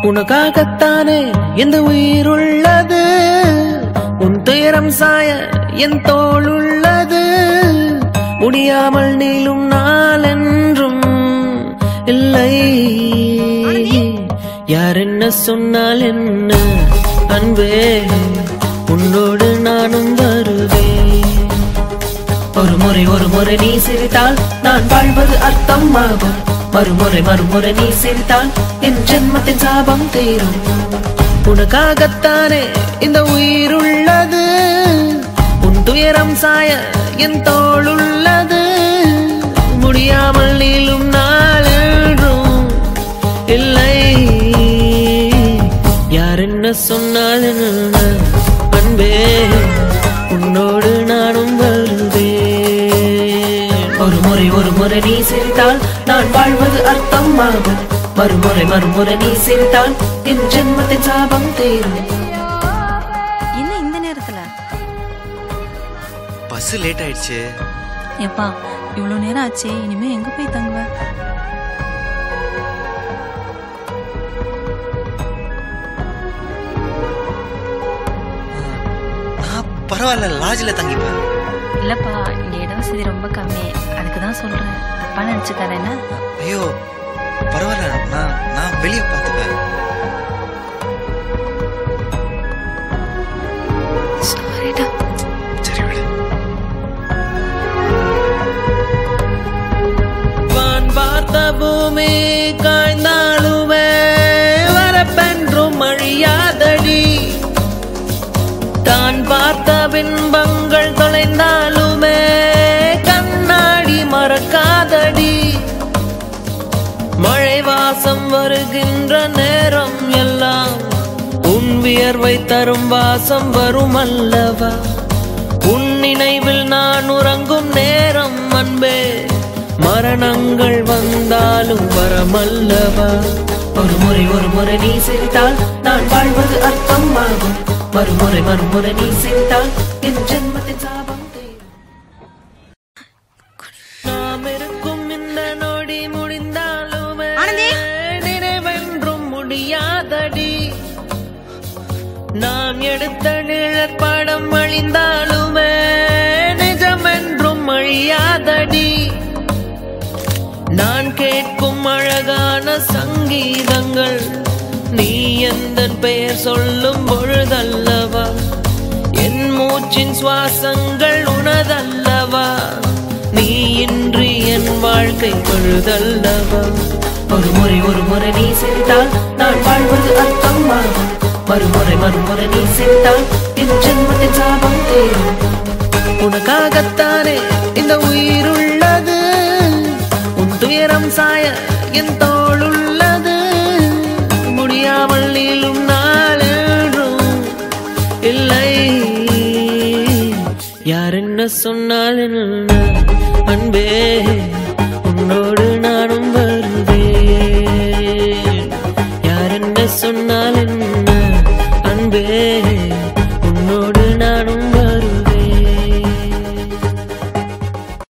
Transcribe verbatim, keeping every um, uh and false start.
உனக்காகத்தானே இந்த உயிர் உள்ளது, உன் துயரம் சாய என் தோள் உள்ளது. முடியாமல் நீளும் நாளென்றும் இல்லை. யார் என்ன சொன்னால் என்ன அன்பே, உன்னோடு நானும் வருவேன். ஒரு முறை ஒரு முறை நீ சிரித்தால் நான் வாழ்வது அர்த்தமாகும். மறுமுறை மறுமுறை நீ சிரித்தால் என் ஜென்மத்தின் சாபம் தீரும். உனக்காகத்தானே இந்த உயிர் உள்ளது, உன் துயரம் சாய என் தோள் உள்ளது. முடியாமல் நீளும் நாளென்றும் இல்லை. யார் என்ன சொன்னால் என்ன அன்பே, உன்னோடு நானும் வருவேன். ஒரு முறை ஒரு முறை நீ சிரித்தால் நான் வாழ்வது அர்த்தமாகும். மறுமுறை மறுமுறை நீ சிரித்தால் என் ஜென்மத்தின் சாபம் தீரும். என்ன இந்த நேரத்துல? பஸ் லேட் ஆயிடுச்சு. எப்பா இவ்வளவு நேரம் ஆச்சு, இனிமே எங்க போய் தங்குவ? பரவாயில்ல, லாட்ஜ்ல தங்கிப்பேன். இல்லப்பா, இங்க இட வசதி ரொம்ப கம்மி, அதுக்குதான் சொல்றேன். அப்பா நினைச்சுக்காரேன்னா? ஐயோ பரவாயில்ல, நான் நான் வெளியே பார்த்துப்பேன். சாரிடா. சரி விடு. வான் பார்த்த பூமி காய்ந்தாலுமே வரப்பென்றும் அழியாதடி. தான் பார்த்த பின்பங்கள் தொலைந்தாலுமே கண்ணாடி மறக்காதடி. மழை வாசம் வருகின்ற நேரம் எல்லாம் உன் வியர்வை தரும் வாசம் வரும் அல்லவா. உன் நினைவில் நான் உறங்கும் நேரம் அன்பே, மரணங்கள் வந்தாலும் வரமல்லவா. ஒரு முறை ஒரு முறை நீ சிரித்தால் நான் வாழ்வது அர்த்தமாகும். மறுமுறை மறுமுறை நீ சிரித்தால் என் ஜென்மத்தின் சாபம் தீரும். நாம் இருக்கும் இந்த நொடி முடிந்தாலுமே நினைவென்றும் முடியாதடி. நாம் எடுத்த நிழற்படம் அழிந்தாலுமே நிஜமென்றும் அழியாதடி. நான் கேட்கும் அழகான சங்கீதங்கள் நீ எந்தன் பெயர் சொல்லும் பொழுதல்லவா. என் மூச்சின் சுவாசங்கள் உனதல்லவா. நீ இன்றி என் வாழ்க்கை பொழுதல்லவா. ஒரு முறை ஒரு முறை நீ சிரித்தால் நான் வாழ்வது அர்த்தமாகும். மறுமுறை மறுமுறை நீ சிரித்தால் என் ஜென்மத்தின் சாபம் தீரும். உனக்காகத்தானே இந்த உயிர் உள்ளது, உன் துயரம் சாய என் தோள் உள்ளது. முடியாமல் நீளும் நாளென்றும் இல்லை. யார் என்ன சொன்னால் என்ன அன்பே,